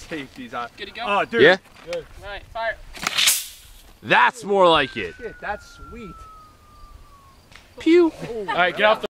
safeties on. Good to go? Oh, dude. Yeah? Good. All right, fire. That's more like it. Shit, that's sweet. Pew. All right, get off the